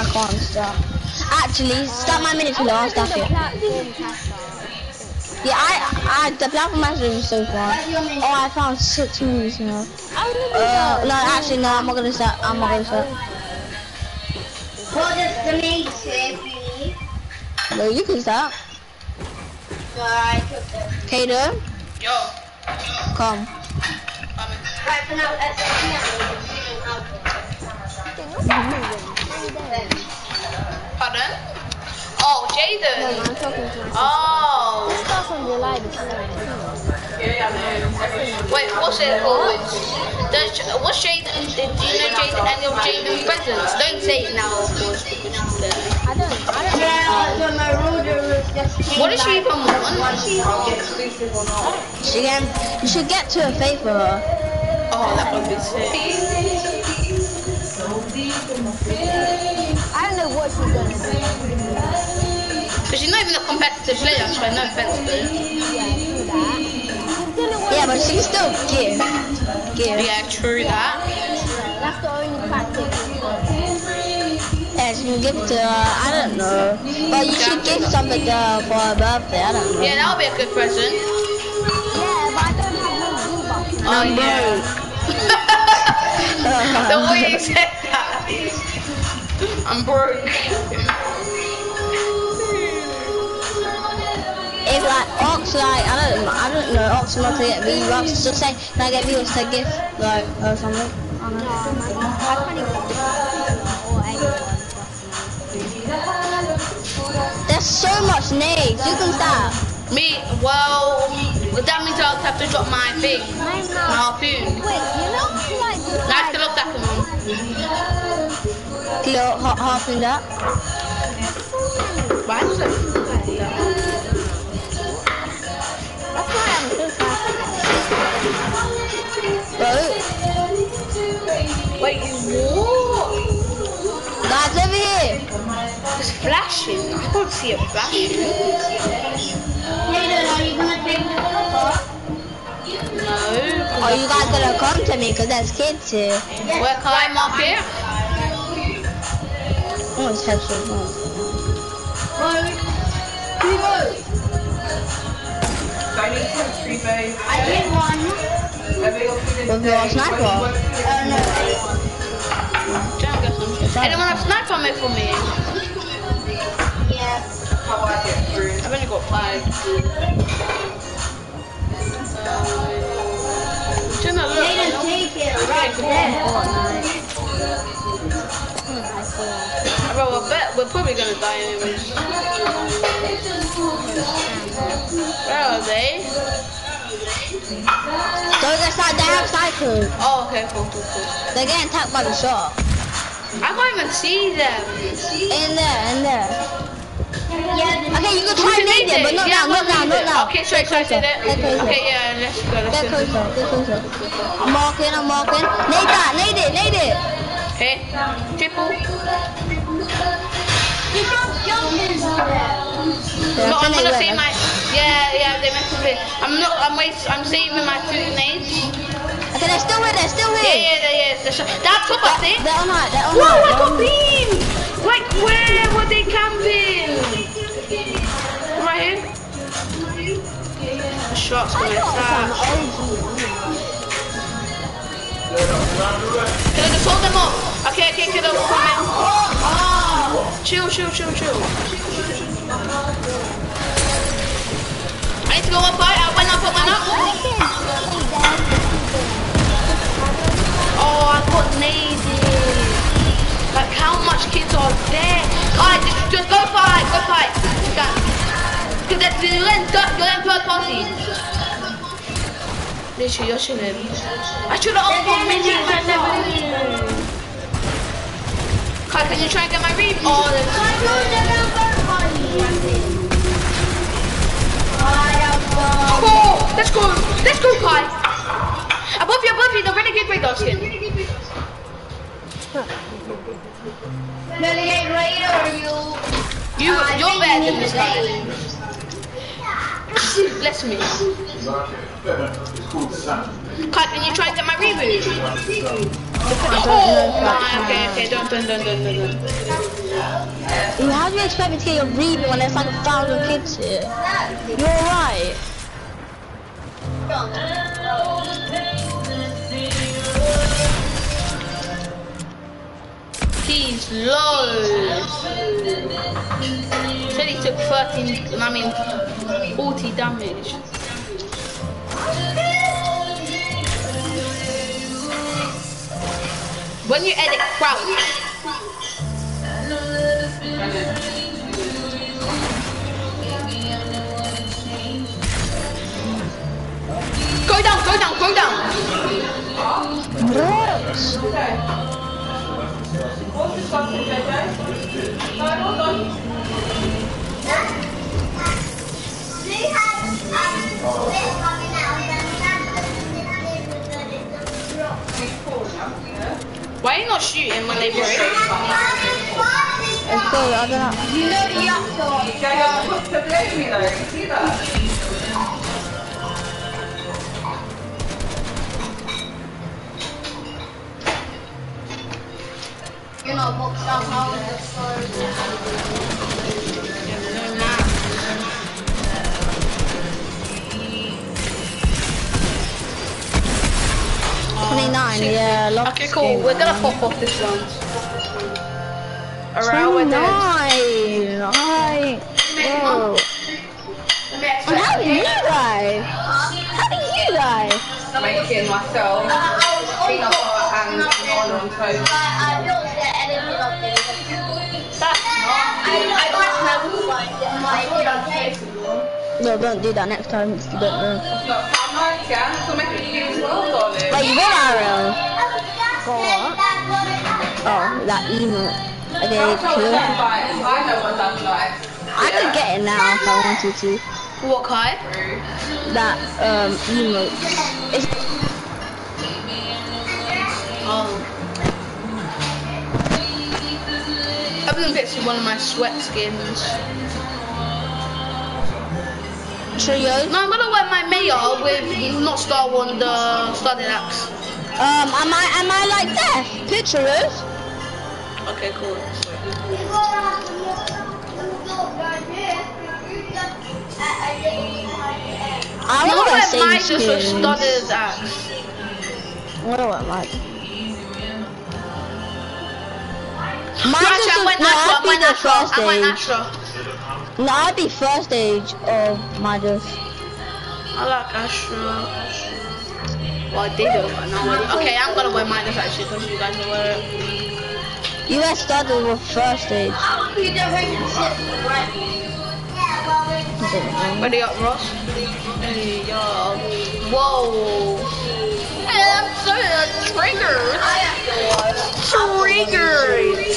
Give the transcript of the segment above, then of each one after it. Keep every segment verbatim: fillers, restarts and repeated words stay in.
I can't start. Actually, start my minute killer. I'll start it. Yeah, I, I, the platform master is so far. Oh, I found six moves now. Uh, no, actually, no, I'm not gonna start. I'm not gonna start. What does the main say, please? No, you can start. Alright. Kaden. Yo. Come. Right, for now, let's Pardon? Oh, Jaden. No, I'm talking to myself. Oh. That's on the live. Wait, what's it called? Does, what's Jaden? Do you know Jaden? Any of Jaden's presents? Don't say it now, of course. I don't. I don't. Yeah, so my ruler was just. What does she even want? She can, you should get to a faith for her. Oh, that would be sick. I don't know what she's gonna do. Because she's not even a competitive player, so no offense to her. Yeah, but she's still give. Give. Yeah, true that. That's the only practice. Yeah, she can give it to her. I don't know. But you should give something to her for her birthday. I don't know. Yeah, that'll be a good present. Yeah, but I don't have no V-Bucks. Oh, yeah. The way you said that. I'm broke. If like Ox, like I don't, I don't know, Ox not to get V-Bucks, just say, can I get V-Bucks to gift, like or something? I don't know. I can't even or anyone. There's so much nades. You can start. Me, well, that means I'll have to drop my thing, my No, harpoon. wait, you know, like, Nice to look at them. Kilo hot half in that. Why was it? that's why I'm so fast. Bro, Wait, what? guys over here. It's flashing. I can't see it flashing. Jaden, are you gonna take the photo? No. Are you guys gonna come to me? Cause there's kids here. Where can I mark it? Oh, it's headshot. I did one. With your sniper. Oh no. Don't get some. Anyone have sniper ammo for me? Yeah. I've only got five. Shouldn't I look? Jaden, take it right there. Bro, I bet we're probably gonna die anyways. Where are they? Don't get started. They have cycles. Oh, okay, cool, cool, cool. They're getting attacked by the shot. I can't even see them. In there, in there. Yeah. Okay, you can try and nade it, but not Yeah, now, not now, not now. Okay, sorry, sorry, Get did it. closer, get closer. Okay, yeah, let's go, let's Get go. closer, get closer. I'm marking, I'm marking. Nade that, nade it, nade it. Okay, triple. You can't jump into there. Yeah, No, I I'm think gonna they save will. my. Yeah, yeah, they meant to be. I'm not. I'm wait. I'm saving my two grenades. Okay, they're still here, they're still Yeah, here. yeah, yeah. yeah. That's that's top, I think. They're on high, they're on Whoa, high. I they're got on- beamed! Like, where were they camping? Right here? The shot's gonna attack. Can I just hold them up? Okay, okay, can I come in? Oh, chill, chill, chill, chill. I need to go up high. I went up, I went up. Oh, I got naded. Like, how much kids are there? Alright, just, just go fight, go fight. You can. Because you're in, you're in third party. Literally, you're chilling. I should have up for mini man never. Kai, can you try and get my reap? Oh, there's oh, let's go, let's go, Kai. Above you, above you, the renegade radar skin. Renegade Raider, or you? You, Uh, you're I think better you than need this to guy. save. Bless me. Kai, can you try and get my reboot? Oh my, okay, okay, don't, don't, don't, don't, don't, don't. How do you expect me to get your reboot when there's like a thousand kids here? You're alright. He's low. Said he took thirteen, I mean, forty damage. When you edit crouch. Go down, go down, go down. Yes. Why are you not shooting when they break? Let's go, I don't know. You know the yacht. Yeah, what's the blame me though? You see that? You know, boxed out how the story. twenty-nine, yeah, lost. Okay, cool. We're gonna pop off this one. Around with twenty-nine, I... Whoa. And how did you die? How did you die? Making myself peanut butter and oil on toast. I don't get anything of this. That's I I got never find my No, don't do that next time if you don't know. It's not so nice, yeah? So make it use well, darling. Wait, you got Ariel? Go what? Oh, that emo. Okay, That's what cool. that's like. I know what that's like. I could get it now if I wanted to. what, Kai? That um emote. It's Oh. I'm gonna get you one of my sweat skins. trios. No, I'm gonna wear my Maya with not Star Wonder, Started Axe. Um, am I am I like that? Pictures? Okay, cool. I I'm want gonna to wear my same just with skins. Started Axe. What do I like? No, Mine actually, I just went no, Astra, I I'd be went the Astra, first I went stage. Astra. No, I'd be first stage of Midas. I like Astra. Well, I did it, but now I Okay, I'm gonna wear Midas actually because you guys will wear it. U S started with first stage. Ready up, Ross? Hey, yo. Whoa. Hey, I'm so uh, triggered. Triggered.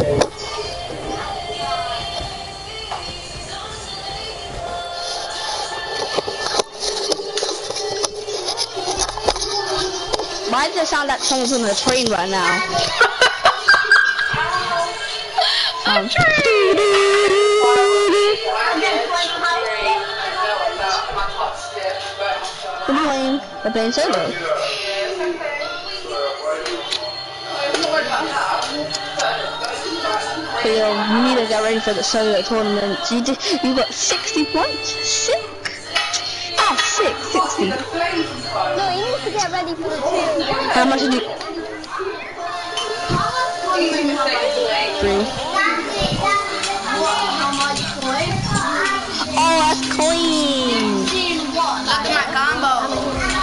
Why does it sound like someone's on a train right now? um, We're playing, we're playing solo. So yeah, you need to get ready for the solo tournament. You did, you got sixty points? Sick. Ah, sick, sixty. No, you need to get ready for the two. How much did you? Three. Oh, that's clean. Look at my combo.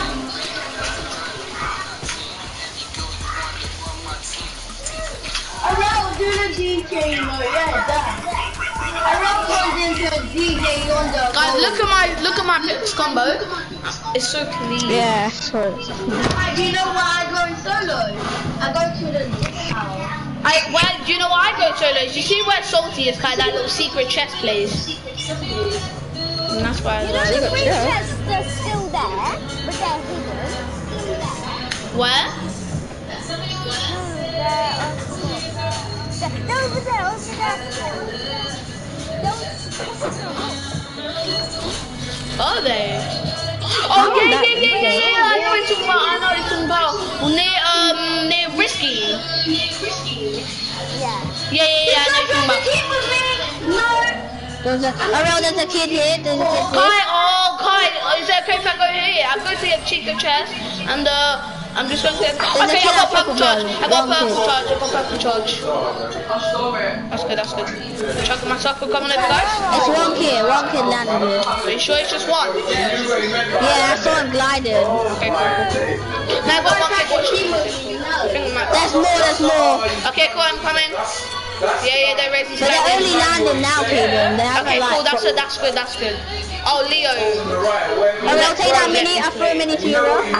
I wrote do the D J mode, yeah, that. I wrote goes into D J Yonder. Guys, look at my look at my picks combo. It's so clean. Yeah, sorry. Do you know why I go in solo? I go to the tower. I well, do you know why I go solo? You see where Salty is, kind of that little secret chest place. And that's why I You know like the it. three chests are still there, but they're hidden. Where? No, they're over there, over there. Are they? Oh yeah, yeah, yeah, yeah, yeah. I know what you're talking about. I know what you're talking about. Near um near Risk Yeah, yeah, yeah, I know you're talking about. Keep with me. No. There's a, oh, no, there's a kid here. There's a kid here. Kai, oh, Kai, is it okay if I go here? I'm going to get Chico chest and uh, I'm just going to get. Okay, I got purple charge. I got purple charge. I got purple charge. That's good, that's good. Chucking myself for coming over, guys. It's one kid. One kid landed here. Are you sure it's just one? Yeah, I saw him gliding. Okay, cool, cool. Now I got one kid watching. There's more. There's more. Okay, cool, I'm coming. Yeah, yeah, they're raising. But they're only landing now, Kaden. They haven't Okay, like. cool, that's good, that's good, that's good. Oh, Leo. Oh, I'll take that mini. I throw a mini to you.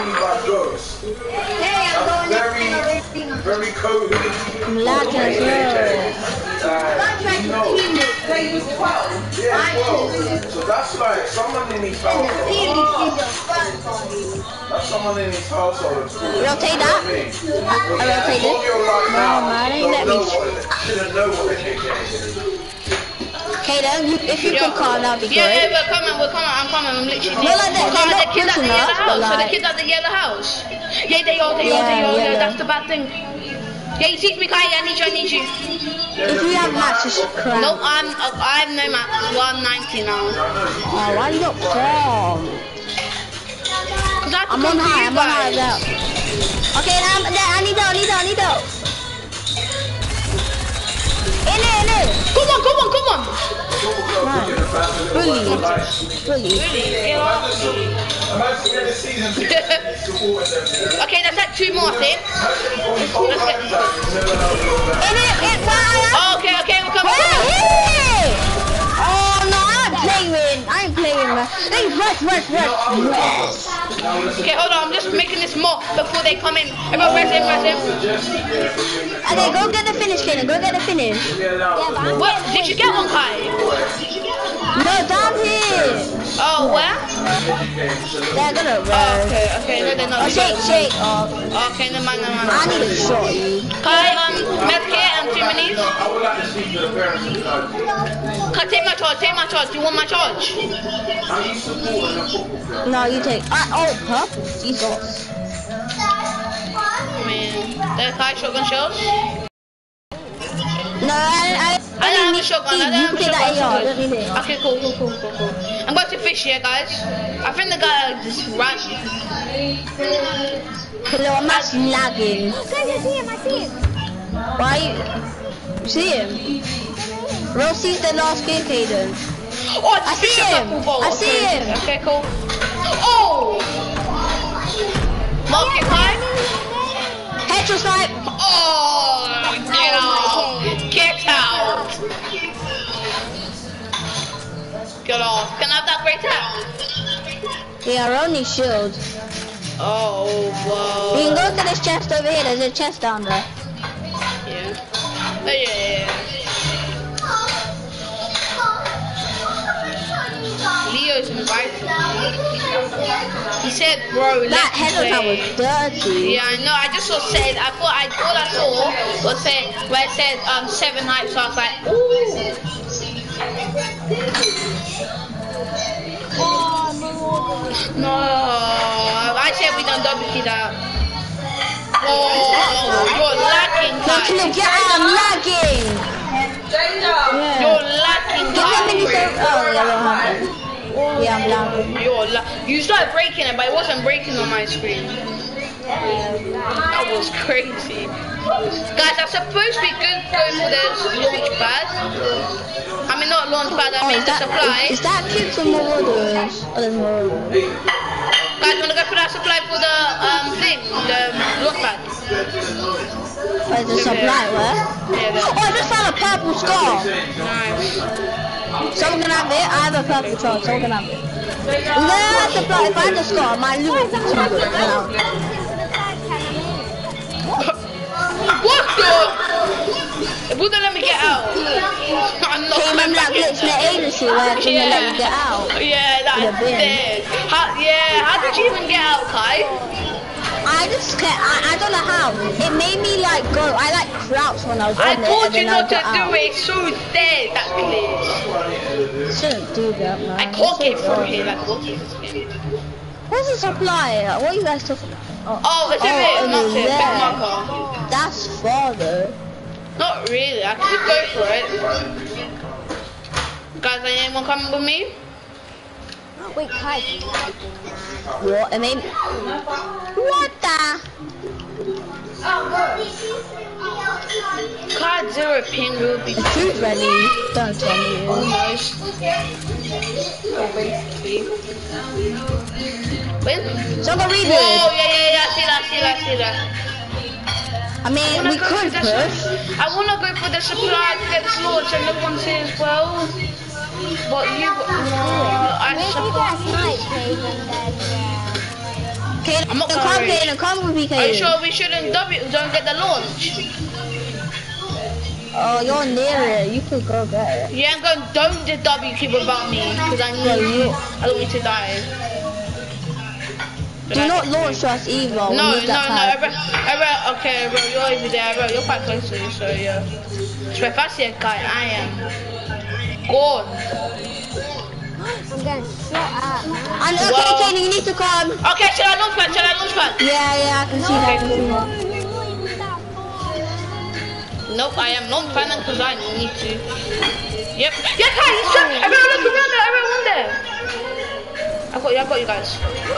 Hey, I'm going next to the Very cold. I'm lagging as well. I'm trying to team it. Yeah, twelve. So that's like someone in his household. That's someone in his household. Rotate that. I rotate it. No, man, ain't let me. Shouldn't know what they did. Kaden, you, if you Yo. could call, that'd be Yeah, great. yeah, we're coming, we're coming, I'm coming, I'm literally Well, like that, Kai, they're the not kid at the pushing yellow us, but house, so the like- kid at the yellow house. Yeah, they are, they are, Yeah, they are, yellow. yeah, that's the bad thing. Yeah, you teach me, Kai, I need you, I need you. If you have match, just crap. Nope, I'm, uh, I have no match, well, I'm ninety now. Oh, why you got from? Cause I have to I'm come on to high, you I'm on high guys. now. Okay, now I'm there. I need help, I need help, I need help. In it, in it. Come on, come on, come on. Bully. Bully. Really? Get off me. Okay, that's like two more, I think. Let's get this. In it, in fire. Oh, okay, okay, we're coming. Where We're coming. is it? Oh no, I'm playing. I'm playing, man. Hey, rush, rush, rush, rush. Okay, hold on, I'm just making this mock before they come in. Everyone press him, press him. Okay, go get the finish, Kaden. Go get the finish. What? Did you get one, Kai? No, down here. Oh, where? They're gonna Oh, rush. okay, okay, no, they're not. Oh, shake, shake. Oh, Okay, no man, no man. I need a shot, you. Kai, um, medkit and two minis. I would like to speak to the parents of the child. Kai, take my charge, take my charge. Do you want my charge? Are you supporting a football field? No, you take. Uh, oh, purple. Jesus. Man, there's Kai shotgun shells. No, I, I, I don't have a need shotgun, I you don't have a take that A R. I don't shotgun. need it. Okay, cool, cool, cool, cool, cool. I'm going to fish here, guys. I think the guy just ran. Hello, I'm actually lagging. Guys, I see him, I see him. Why? You see him? Rosie's the last game, Kaden. Oh, it's I see fish a him. purple ball. I see okay. him. Okay, cool. Oh! Mark it, Kai. Headshot snipe. Oh, get out! Get out! Get off! Can I have that great hat? Yeah, only shield. Oh, whoa. You can go to this chest over here. There's a chest down there. Yeah. Oh, yeah. Leo's invited. He said, bro, That let's headshot play. was dirty. Yeah, I know. I just saw said. I thought I all I saw was say where it said um seven hype. So I was like, ooh. No, I said we done double kill that. Oh, you're lacking, Look, Kai. look, yeah, I'm lagging. Yeah. You're lacking, Give me a mini Kai. so. Oh, yeah, what happened? Yeah, I'm lagging. You're la you started breaking it, but it wasn't breaking on my screen. That was crazy. Guys, I'm supposed to be good going for this launch pad. I mean, not launch pad, I Oh, mean is the that, supply. is, is that cute for Marauders? Oh, there's Marauders. Guys, wanna go for that supply for the um thing, the launch pad? Oh, it's a supply, where? Yeah, there. Oh, I just found a purple scar. Nice. Someone can have it. I have a purple charge. Someone can have it. I'm gonna have to fly. If I had the scar, my loot would be too good. Now. What the? It wouldn't let me get out. I'm not Hey, coming remember that back in. glitch in the agency where it didn't let you get out? Yeah, In the that's bin. it. How, yeah, how did you even get out, Kai? I just can't. I, I don't know how. It made me like go. I like crouch when I was I on it. told and you then I not to got out. do it. It's so dead, that glitch. Shouldn't do that, man. I can't get It's through so here dumb. like what is this game? What's the supply? What are you guys talking about? Oh, it's a bit, over not it, bit there. marker. That's far though. Not Not really. I could go for it. Guys, anyone coming with me? Wait, Kai. What? I mean, what the? Card zero ping will be Who's ready? Don't tell me. almost. Wait. So I'm gonna read Oh, it. yeah, yeah, yeah. I see that, I see that, I see that. I mean, Wanna we go could for the push. su- I wanna go for the supply to get this launch and the ones here as well. But you, no, I Maybe suppose. that's night, Cade, and then, yeah. Okay, I'm not the gonna come, read. Kaden, come with me, Are you Kaden. sure we shouldn't W don't get the launch? Oh, you're near it. You could go get it. Yeah, I'm going. Don't just W keep without me because I Yeah, need. you- I don't need to die. Do not launch us either. No, we no, need no, that pad. Ebro, Ebro, okay, Ebro, you're over there, Ebro, you're quite close to me, so yeah. So if I see a guy, I am gone. I'm getting shot at. And okay, Well- Kaden, you need to come. Okay, shall I launch pad? Shall I launch pad? Yeah, yeah, I can see that. I can see that. Nope, I am not planning because I need to. Yep. Yeah, guys, it's just, everyone look around there, everyone there. I got you, I got you guys. Oh,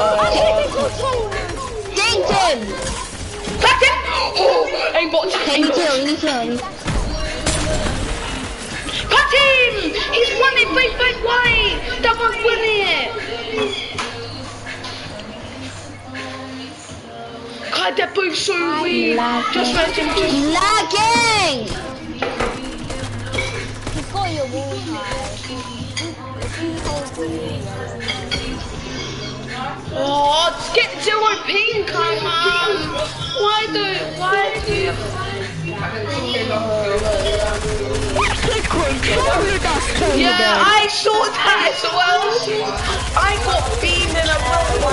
Ganked him. cut him! Oh, aimbot, Okay, you aimbot. kill, you kill. You... Cut him! He's won it, wait, wait, why? That one's winning it. God, they're both so weak. Just let him just. Lagging. He's got your wall high. If you hold the Oh, get zero ping, come on. Why do, why do you? Yeah, I saw that as well. I got beamed in a row.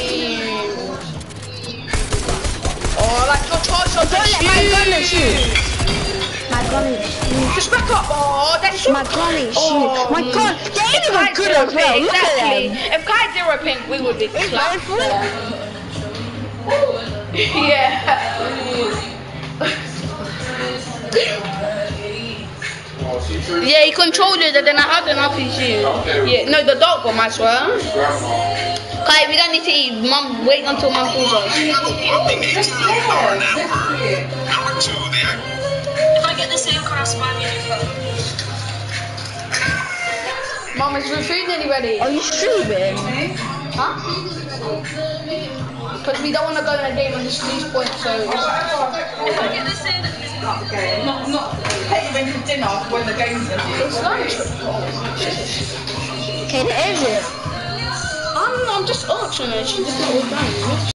Oh, like your charge on the Don't let my gun shoot. My gun is shoot. Just back up. Oh, that's so My gun is Oh, shoot. My gun, they ain't even Kai good zero as well. ping, Look at exactly. them. If Kai zero ping, we would be clapped. Yeah. Yeah, he controlled it and then I had an R P G. Yeah, no, the dog got my swear. Kai, we don't need to eat. Mum, wait until Mum calls us. If I get the same car, spam me new phone. Mum, is the food nearly ready? Are you streaming? Huh? Because we don't want to go in a game and just lose points, so... If I get the same game, Not, not paying for dinner when the game's in. It's lunch. Okay, is it? I'm, I'm just answering it, she's just not all done.